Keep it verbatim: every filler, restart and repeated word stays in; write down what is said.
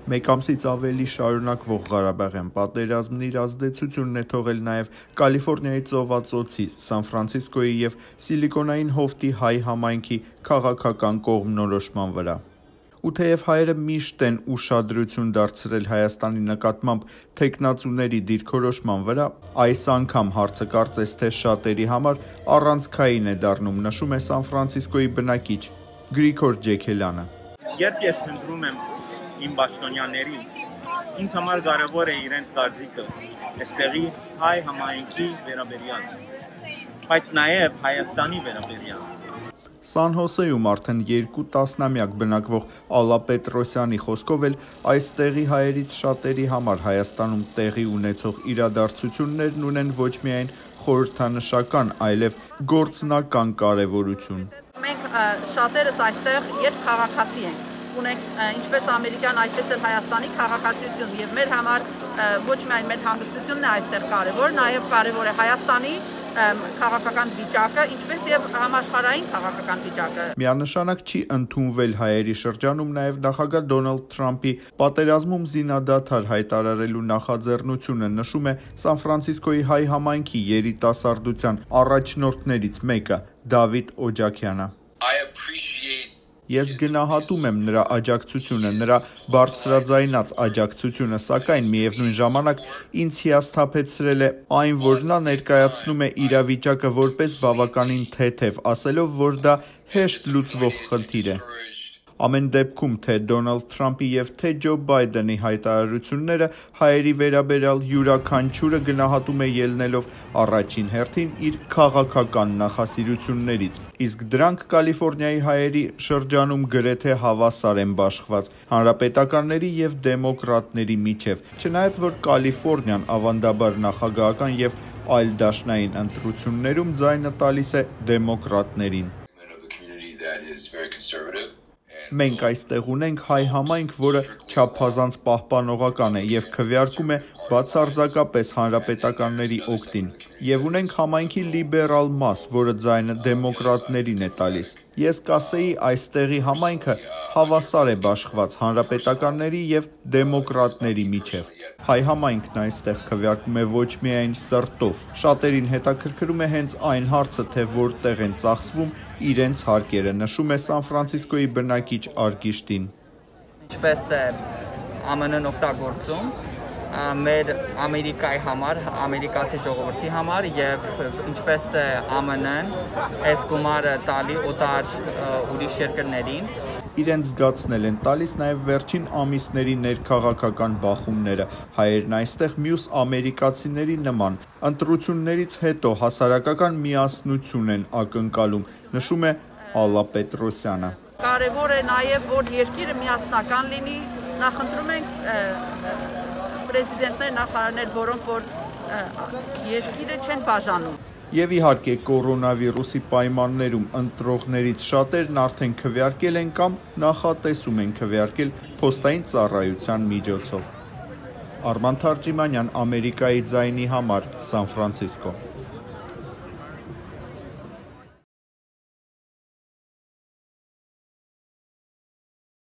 Մեկ ամսից ավելի շարունակվող Ղարաբաղյան պատերազմն իր ազդեցությունն է թողել նաև Կալիֆոռնիայի ծովածոցի, Սան Ֆրանցիսկոյի և Սիլիկոնային հովտի հայ համայնքի քաղաքական կողմնորոշման վրա։ Ու թեև հայերը միշտ են ուշադրություն դարձրել Հայաստանի նկատմամբ թեկնածուների դիրքորոշման վրա, այս անգամ հարցը կարծես թե շատերի համար առանցքային է դառնում, նշում է Սան Ֆրանցիսկոյի բնակիչ Գրիգոր Ջեքելյանը։ Երբ ես հնդրում եմ իմ պաշտոնյաներին, ինձ համար կարևոր է իրենց կարծիքը այստեղի հայ համայնքի վերաբերյալ, բայց նաև Հայաստանի վերաբերյալ։ Սան Հոսեում արդեն երկու տասնամյակ բնակվող Ալլա Պետրոսյանի խոսքով էլ այստեղի հայերից շատերի համար Հայաստանում տեղի ունեցող իրադարձություններն ունեն ոչ միայն խորհրդանշական, այլև գործնական կարևորություն։ Մենք շատերս այստեղ երբ քաղաքացի ենք, ունենք ինչպես ամերիկյան, այդպես էլ Հայաստանի քաղաքացիություն, եւ մեր համար ոչ միայն մեր հանգստությունն է այստեղ կարևոր, նաեւ կարևոր է Հայաստանի քաղաքական վիճակը, ինչպես եւ համաշխարհային քաղաքական վիճակը։ Միանշանակ չի ընդունվել հայերի շրջանում նաեւ նախագահ Դոնալդ Թրամփի պատերազմում զինադադար հայտարարելու նախաձեռնությունը, նշում է Սան Ֆրանցիսկոյի հայ համայնքի երիտասարդության առաջնորդներից մեկը Դավիթ Օջակյանը։ Ես գնահատում եմ նրա աջակցությունը, նրա բարձրաձայնած աջակցությունը, սակայն միևնույն ժամանակ ինձ հիասթափեցրել է այն, որ նա ներկայացնում է իրավիճակը որպես բավականին թեթև, ասելով, որ դա հեշտ լուծվող խնդիր է։ Ամեն դեպքում թե Դոնալդ Թրամփի և թե Ջո Բայդենի հայտարարությունները հայերի վերաբերյալ յուրաքանչյուրը գնահատում է ելնելով առաջին հերթին իր քաղաքական նախասիրություններից, իսկ դրանք Կալիֆոռնիայի հայերի շրջանում գրեթե հավասար են բաշխված հանրապետականների և դեմոկրատների միջև, չնայած որ Կալիֆոռնիան ավանդաբար նախագահական և այլ դաշնային ընտրություններում ձայնը տալիս է դեմոկրատներին։ Մենք այստեղ ունենք հայ համայնք, որը չափազանց պահպանողական է և քվեարկում է բացարձակապես հանրապետականների օգտին, և ունենք համայնքի լիբերալ մաս, որը ձայնը դեմոկրատներին է տալիս։ Ես կասեի, այստեղի համայնքը հավասար է բաշխված հանրապետականների և դեմոկրատների միջև։ Հայ համայնքն այստեղ քվեարկում է ոչ միայն սրտով, շատերին հետաքրքրում է հենց այն հարցը, թե որտեղ են ծախսվում իրենց հարկերը, նշում է Սան Ֆրանցիսկոյի բնակիչ Արգիշտին։ Ինչպես է Ամեն Ն-ն օգտագործում մեր Ամերիկայի համար, ամերիկացի ժողովրդի համար և ինչպես է Ամեն Ն այս գումարը տալի օտար ուրիշ երկրներին։ Իրենց զգացնել են տալիս նաև վերջին ամիսների ներքաղաքական բախումները, հայերն այստեղ մյուս ամերիկացիների նման ընտրություններից հետո հասարակական միասնություն են ակնկալում, նշում է Ալլա Պետրոսյանը։ Կարևոր է նաև, որ երկիրը միասնական լինի, նախընտրում ենք պրեզիդենտներ, նախարարներ, որոնք որ երկիրը չեն բաժանում։ Եվ իհարկե կորոնավիրուսի պայմաններում ընտրողներից շատերն արդեն քվեարկել են կամ նախատեսում են քվեարկել փոստային ծառայության միջոցով։ Արման Թարջիմանյան, Ամերիկայի ձայնի համար, Սան Ֆրանցիսկո։